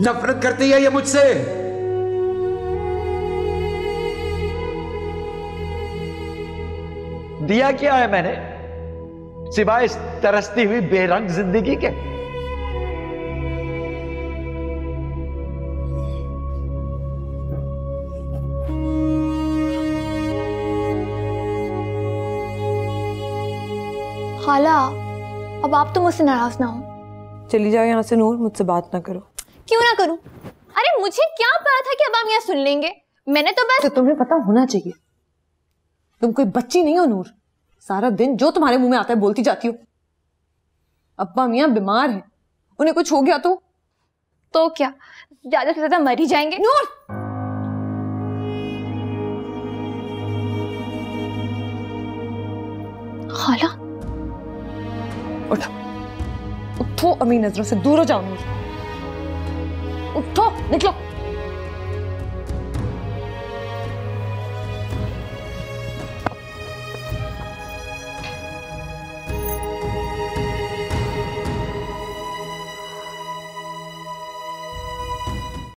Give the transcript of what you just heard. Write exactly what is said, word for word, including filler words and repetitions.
नफरत करती है ये मुझसे। दिया क्या है मैंने सिवाय इस तरसती हुई बेरंग जिंदगी के? खाला, अब आप तो मुझसे नाराज ना हो। चली जाओ यहाँ से नूर, मुझसे बात ना करो। क्यों ना करूं? अरे मुझे क्या पता था कि अब हम यहाँ सुन लेंगे। मैंने तो बस। तो तुम्हें पता होना चाहिए, तुम कोई बच्ची नहीं हो नूर। सारा दिन जो तुम्हारे मुंह में आता है बोलती जाती हो। अब्बा मियाँ बीमार हैं, उन्हें कुछ हो गया तो तो क्या ज्यादा से ज्यादा मर ही जाएंगे। नूर, खाला उठो उठो, अमी नजरों से दूर हो जाओ नूर। उठो, निकलो।